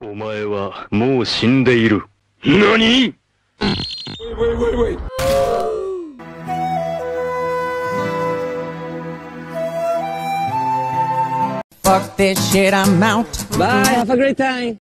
お前はもう死んでいる。何？ Wait. Fuck this shit, I'm out. Bye, have a great time.